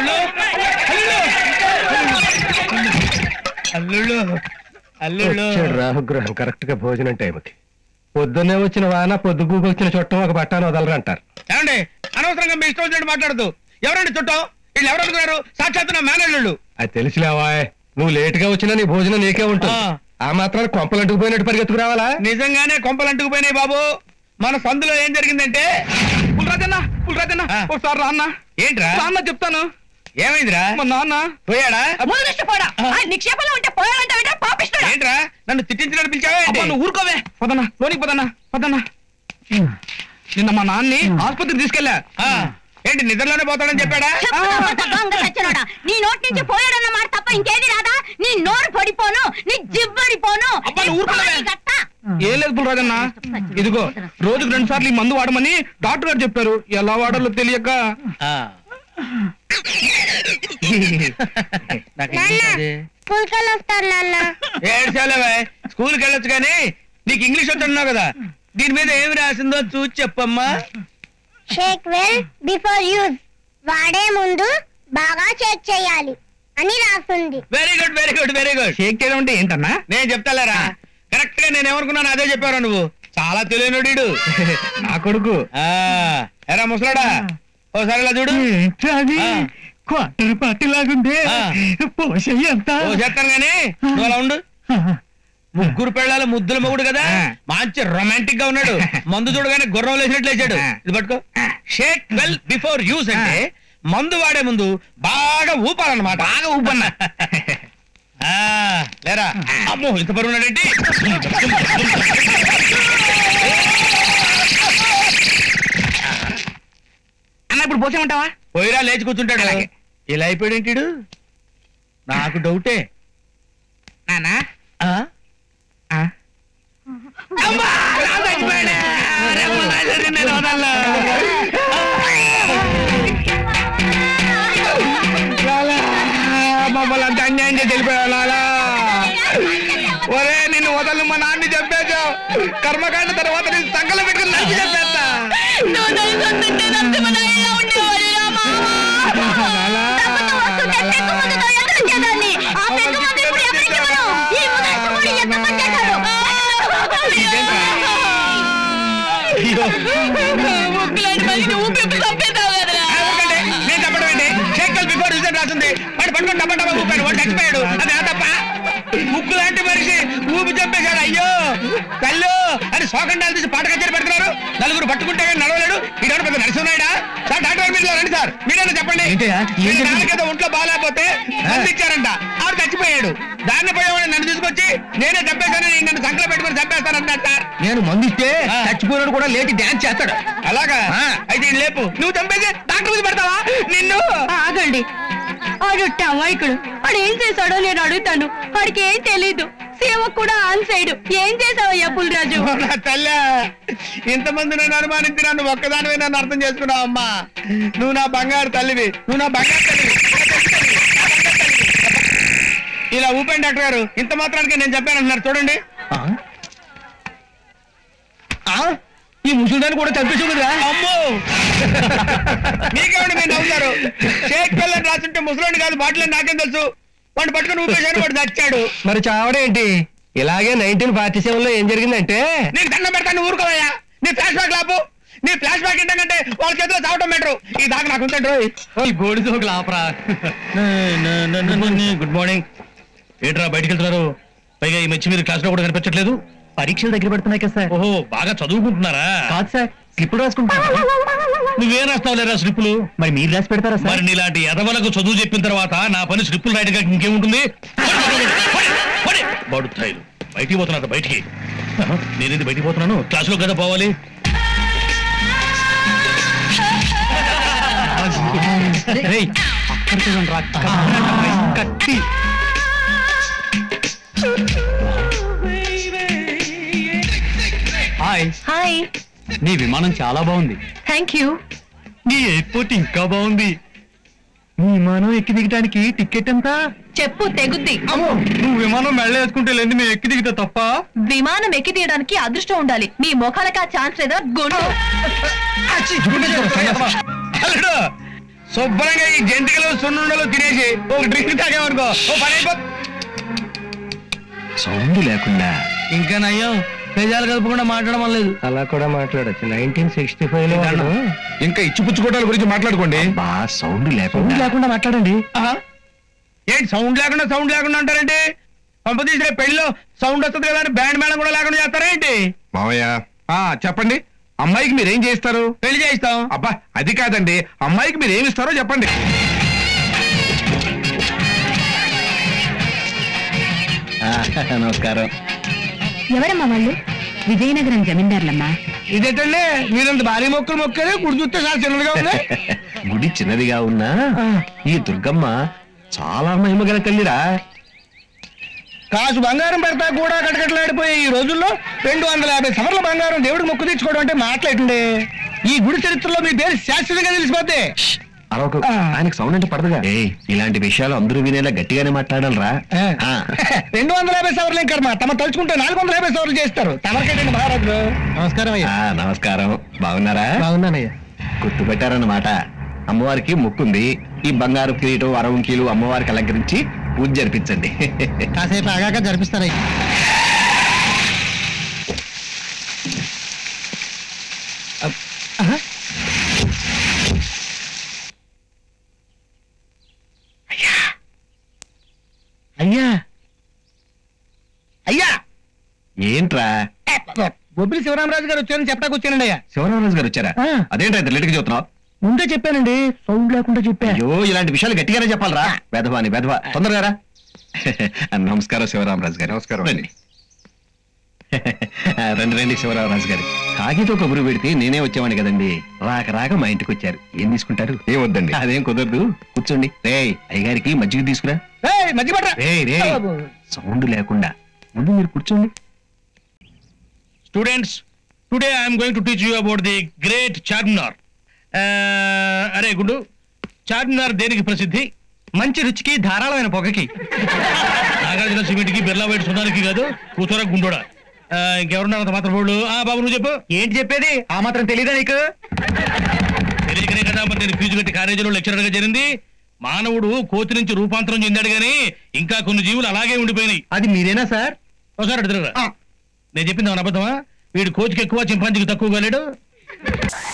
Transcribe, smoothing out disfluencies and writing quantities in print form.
అల్లుళ్ళు అల్లుళ్ళు రాహుగ్రహం కరెక్ట్ గా భోజనం టైంకి. పొద్దున్నే వచ్చిన వాన పొద్దుగూకు వచ్చిన చుట్టం ఒక బట్టాను వదలరు అంటారు. ఏమండి అనవసరంగా మీ ఇష్టం వచ్చినట్టు మాట్లాడదు. ఎవరండి చుట్టం? వీళ్ళు ఎవరు అనుకున్నారు? సాక్షాత్ నా మేనల్లుళ్ళు. అది తెలిసిలేవా, నువ్వు లేట్ గా వచ్చినా నీ భోజనం నీకే ఉంటుంది. ఆ మాత్రం కొంపలు అంటుకుపోయినట్టు పరిగెత్తుకు రావాలా? నిజంగానే కొంపలు అంటుకుపోయినాయి బాబు. మన సందులో ఏం జరిగిందంటే పుల్రాజన్న ఒకసారి రాన్న. ఏంట్రా అన్న చెప్తాను. ఏమైందిరా? మా నాన్న పోయాడా? నిక్షేపంలో ఉంటే పోయాడంటే పాపిస్తాడు. ఏంట్రా నన్ను తిట్టించినట్టు పిలిచావా? నువ్వు ఊరుకోవే. పదన్నా లోనికి పదన్నా. నిన్న మా నాన్ని ఆసుపత్రికి తీసుకెళ్ళా. ఏంటి నిద్రలోనే పోతాడని చెప్పాడా? నీ నోటి నుంచి పోయాడన్న మాట తప్ప ఇంకేది రాదా? నీ నోరు పడిపోను, నీ జిబ్బడిపోను. ఏం లేదు పుల్రాజన్న, ఇదిగో రోజుకు 2 సార్లు ఈ మందు వాడమని డాక్టర్ గారు చెప్పారు. ఎలా వాడాలో తెలియక. స్కూల్కి వెళ్ళొచ్చు కానీ నీకు ఇంగ్లీష్ వచ్చున్నావు కదా, దీని మీద ఏమి రాసిందో చూసి చెప్పమ్మా. షేక్ వెల్ బిఫోర్ యూజ్, వాడే ముందు బాగా చెక్ చేయాలి అని రాస్తుంది. Very good very good very good. Shake చేయడం అంటే ఏంటన్నా? నేను చెప్తాలేరా, కరెక్ట్ గా నేను ఏమనుకున్నాను అదే చెప్పారా నువ్వు. చాలా తెలియనుడు నా కొడుకు. ఎరా ముసలాడా ఓసారి ఇలా చూడు. క్వార్టర్ పార్టీ లాగుంది. పోసేస్తాను గానీ నువ్వు అలా ఉండు. ముగ్గురు పెళ్ళాలి ముద్దుల మొగుడు కదా, మంచి రొమాంటిక్ గా ఉన్నాడు. మందు చూడగానే గుర్రం లేచినట్లు లేచాడు. ఇది పట్టుకో. షేక్ వెల్ బిఫోర్ యూస్ అంటే మందు వాడే ముందు బాగా ఊపాలన్నమాట. బాగా ఊపన్నా లేరా? అమ్మో ఇంత బరువు ఉన్నాడేంటి? అన్న ఇప్పుడు పోసేమంటావా? పోయిరా లేచి కూర్చుంటాడు. ఇలా అయిపోయాడేంటిడు? నాకు డౌటే. నానా మమ్మల్ని అంత అన్యాయం చేసి వెళ్ళిపోయాలా? ఒరే నిన్ను వదలను మా నాన్ని చెప్పేశావు. కర్మకాండ తర్వాత నేను సంకలం పెట్టుకుని నచ్చి చెప్పేస్తా. నేను చెప్పడం ఏంటి? షేక్ బిఫోర్ యూజ్ రాసింది. వాడు పట్టుకొని టమాటా ఊపాడు. వాడు చచ్చిపోయాడు. అది తప్ప ముక్కు లాంటి మనిషి ఊపి చంపేశాడు. అయ్యో కళ్ళు అని శోకండాలు తీసి పాట కచేరి పెడుతున్నారు. నలుగురు పట్టుకుంటే కానీ నడవలేడు. వీడెవరు పెద్ద నరసింహాయుడా? సార్ డాక్టర్ మీరు రండి సార్, మీరేనా చెప్పండి. నాలుగేదో ఒంట్లో బాగాలేకపోతే మందు ఇచ్చారంట, ఆవిడ చచ్చిపోయాడు. దాన్ని పోయేవాడు నన్ను తీసుకొచ్చి నేనే చంపేశానని నన్ను సంకలం పెట్టుకుని చంపేస్తానంటారు సార్. నేను మందు ఇస్తే చచ్చిపోయినాడు కూడా లేచి డాన్స్ చేస్తాడు. అలాగా? అయితే లేపు. నువ్వు చంపేసి డాక్టర్ మీద పెడతావా నిన్ను? ఆగండి, ఆడు టమాయికుడు. వాడు ఏం చేశాడో నేను అడుగుతాను. వాడికి ఏం తెలీదు. సేవ కూడా ఆన్ సైడ్. ఏం చేసావయ్యా పుల్రాజు? తల్లి ఇంతమంది నన్ను అనుమానించి నన్ను ఒక్కదానివే నన్ను అర్థం చేసుకున్నావు అమ్మా. నువ్వు నా బంగారు తల్లివి. నువ్వు నా బంగారు తల్లివి. ఇలా ఊపండి డాక్టర్ గారు. ఇంత మాత్రానికి నేను చెప్పానంటున్నారు చూడండి. ఈ ముసలిదాన్ని కూడా చంపేసుకుందిరా. అమ్మో మీకేమండి మీరు నవ్వుతారు? షేక్ పిల్లని రాసుంటే ముసలోని కాదు బాటిల్ నాకేం తెలుసు. వాడిని పట్టుకుని ఊపేశాడు, వాడు చచ్చాడు. మరి చావడేంటి? ఇలాగే 1947లో ఏం జరిగిందంటే, నీకు దండం పెడతాను ఊరుకోవయ్యా. నీ ఫ్లాష్ బ్యాక్ లాపు. నీ ఫ్లాష్ బ్యాక్ ఏంటంటే వాళ్ళ చేతిలో చావటం బెటరు. ఈ దాకా నాకు ఉంటాడు. గోడి జోకులు ఆపరా. Good morning. ఏంట్రా బయటికి వెళ్తున్నారు? పైగా ఈ మధ్య మీరు క్లాస్ లో కూడా కనిపించట్లేదు. పరీక్షలు దగ్గర పెడుతున్నాయి కదా సార్. ఓహో బాగా చదువుకుంటున్నారా? కాదు సార్, స్లిప్ రాసుకుంటారా? నువ్వేం రాస్తావు లేరా స్లిప్పులు? మరి మీరు రాసి పెడతారా సార్? మరి నీలాంటి ఎదవలకు చదువు చెప్పిన తర్వాత నా పని స్లిప్పులు రాయడం ఇంకేముంటుంది? బడుతాయిలు బయటికి పోతున్నా. బయటికి నేనేది బయటికి పోతున్నాను. క్లాసులో కదా పోవాలి. కత్తి హాయ్. హాయ్. నీ విమానం చాలా బాగుంది. Thank you. నీ ఎయిర్పోర్ట్ ఇంకా బాగుంది. నీ విమానం ఎక్కి దిగడానికి టికెట్ ఎంత? చెప్పు తెగుద్ది. నువ్వు విమానం మెళ్ళ వేసుకుంటే లేదు, మేము ఎక్కి దిగితే తప్ప. విమానం ఎక్కి తీయడానికి అదృష్టం ఉండాలి. మీ మొఖాలకి ఆ ఛాన్స్ లేదా? గుండు శుభ్రంగా ఈ జంతికలు సున్నుండలు తినేసి ఒక డ్రింక్ తాగేవనుకో ఓ పని అయిపోతుంది. సౌండ్ లేకుండా ఇంకా నయ్యం నిజాలు కలుపుకుండా మాట్లాడడం లేదు. అలా కూడా మాట్లాడచ్చు. 1965 లో ఇంకా ఇచ్చిపుచ్చుకోవడాల గురించి మాట్లాడుకోండి. సౌండ్ లేకుండా మాట్లాడండి. ఏంటి సౌండ్ లేకుండా అంటారేంటి? పంపతీసిన పెళ్లిలో సౌండ్ వస్తుంది కదా అని బ్యాండ్ మేళం కూడా లేకుండా చేస్తారా ఏంటి? మావయ్య చెప్పండి, అమ్మాయికి మీరేం చేస్తారు? పెళ్లి చేయిస్తాం. అబ్బా అది కాదండి, అమ్మాయికి మీరు ఏమి ఇస్తారో చెప్పండి. నమస్కారం. ఎవరమ్మా వాళ్ళు? విజయనగరం జమీందారులమ్మా. ఇదేంటండి మీరంత భారీ మొక్కలు మొక్కలే గుడి చూస్తే చాలా చిన్నదిగా ఉంది. గుడి చిన్నదిగా ఉన్నా ఈ దుర్గమ్మ చాలా మహిమగల తల్లిరా. కాసు బంగారం పెడతా కూడా కటకట్లాడిపోయి ఈ రోజుల్లో 250 సవర్ల బంగారం దేవుడికి మొక్కు తెచ్చుకోవడం అంటే మాట్లాడండి. ఈ గుడి చరిత్రలో మీ పేరు శాశ్వతంగా తెలిసిపోతే. ఆయనకు సౌండ్ అంటే పడదుగా. ఇలాంటి విషయాలు అందరూ వినేలా గట్టిగానే మాట్లాడాలరా. 250 సవర్లు ఇంకర్మ తమ తలుచుకుంటే 450 సవర్లు చేస్తారు. తమరికేటండి మహారాజులు. నమస్కారం అయ్యా. నమస్కారం. బాగున్నారా? బాగున్నానయ్యా. గుర్తుపెట్టారన్నమాట. అమ్మవారికి మొక్కుంది. ఈ బంగారు కిరీటం అరవంకీలు అమ్మవారికి అలంకరించి పూజ జరిపించండి. కాసేపు ఆగాక జరిపిస్తారయ్యా. అయ్యా అయ్యా ఏంట్రా? బొబ్బిలి శివరామరాజు గారు వచ్చారని చెప్పడానికి వచ్చానండి అయ్యా. శివరామరాజు గారు వచ్చారా? అదేంటా ఇంత లేటుగా చెప్తున్నావు? ముందే చెప్పానండి, సౌండ్ లేకుండా చెప్పా. అయ్యో ఇలాంటి విషయాలు గట్టిగానే చెప్పాలరా. వెధవాని వెధవా. తొందరగా రా. నమస్కారం శివరామరాజు గారు. నమస్కారం. రండి రండి శివరామరాజు గారు. కాగితో కబురు పెడితే నేనే వచ్చేవాడిని కదండి. రాక మా ఇంటికి వచ్చారు. ఏం తీసుకుంటారు? ఏం వద్దండి. అదేం కుదరదు. కూర్చోండి. రే అయ్యగారికి మజ్జిగ తీసుకురా. మధ్య పట్రా. రే సౌండ్ లేకుండా ముందు మీరు కూర్చోండి. Students, today I'm going to teach you about the great Charminar. అరే గుండు, చార్మినార్ దేనికి ప్రసిద్ధి? మంచి రుచికి ధారాళమైన పొగకి. నాగార్జున సిమెంట్ కి, బిర్లా వైట్ సున్నానికి కాదు. కూతురా గుండోడా. ఇంకెవరున్నారు అంత మాత్రం వాళ్ళు? బాబు నువ్వు చెప్పు. ఏంటి చెప్పేది? ఆ మాత్రం తెలీదా నీకు? తెలియకనే కదా మరి నేను ఫీజు కట్టి కాలేజీలో లెక్చరర్ గా చేరింది. మానవుడు కోతి నుంచి రూపాంతరం చెందాడు గానీ ఇంకా కొన్ని జీవులు అలాగే ఉండిపోయినాయి. అది మీరేనా సార్? ఒకసారి అడుగురా. నేను చెప్పింది ఏమన్నా అబద్ధమా? వీడు కోతికి ఎక్కువ చింపాంజీకి తక్కువగా లేడు.